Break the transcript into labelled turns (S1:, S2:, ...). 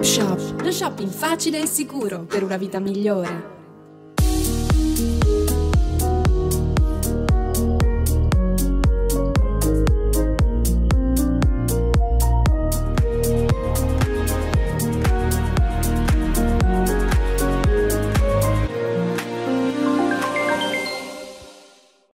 S1: Shop, lo shopping facile e sicuro per una vita migliore.